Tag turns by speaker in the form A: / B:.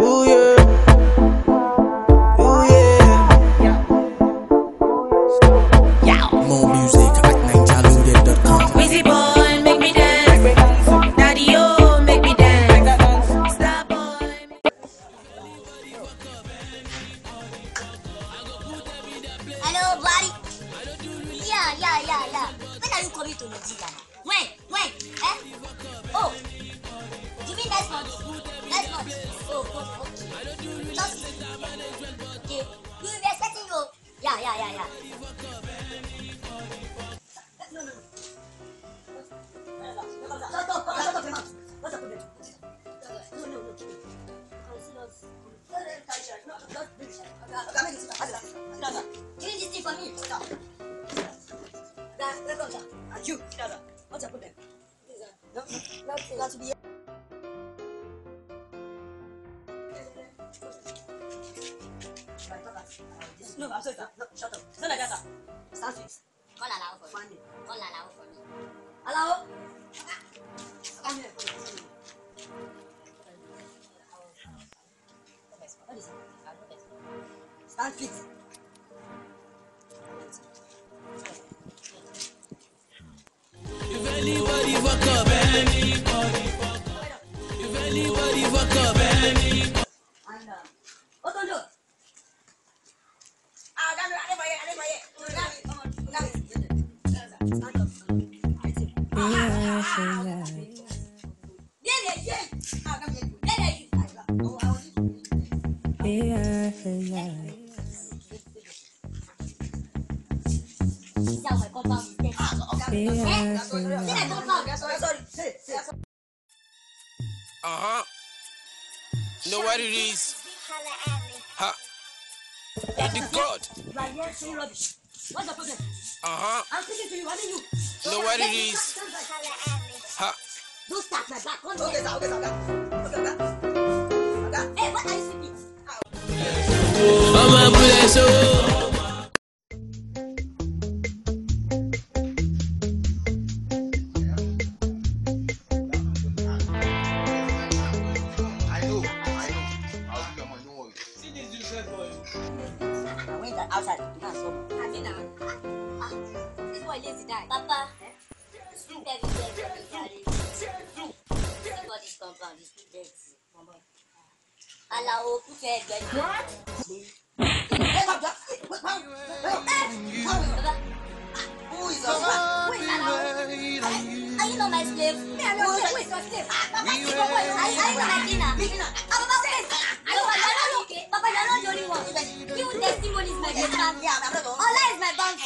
A: Ooh yeah. Ooh yeah. More music at ninjalude.com.
B: Wizzy boy, make me dance. Daddy, oh, make me dance. Star boy.
C: Hello, buddy. Yeah. When are you coming to Nigeria? When? Eh? Oh, you mean next month? Next month? Oh, okay. Just okay. We will be expecting you. Yeah. No. Shut up, your mouth. What's the problem? No. Doing this thing for me. And you, what's your problem? Not to be. No, I'm sorry, sir. No, shut up. It's not like that, sir. Stand fix. Call Alao for me. Call Alao for me. Alao? Come here. What is it? Stand fix.
A: If anybody fuck up, if anybody fuck up,
C: And what on you?
A: You know what it is? Ha. You're the God.
C: You are here saying rubbish. What's the problem? I'm speaking to you. What are you?
A: You know what it is? Ha.
C: Don't start my back. Okay, hey, what are you speaking?
A: I'm a blessed.
C: Outside, you can't stop. This boy lazy die. Papa, this compound is too dirty. Allow put your head what? Who is Allow? Are you not my slave? Me, I'm not your slave. Papa, are you not my cleaner? Papa, you're not the only one. You testimony is my best. Allah is my bank.